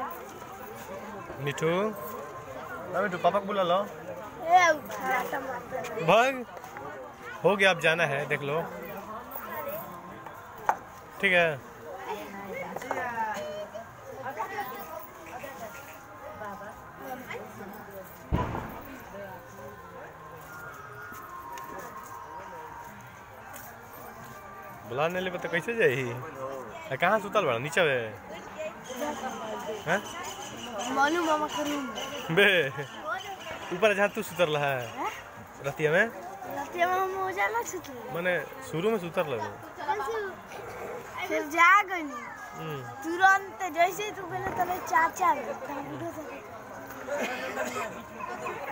मिठू मिठू पापा को बुला लो। भाग हो गया, अब जाना है, देख लो ठीक है। बुलाने ले तो कैसे जाई? कहाँ सुतल बड़ा? नीचे हैं मानू मामा के रूम बे ऊपर जहाँ तू सुतर रहा है रतिया में माने शुरू में सुतर लगे फिर जाग तुरंत जैसे तू पहले तले चाचा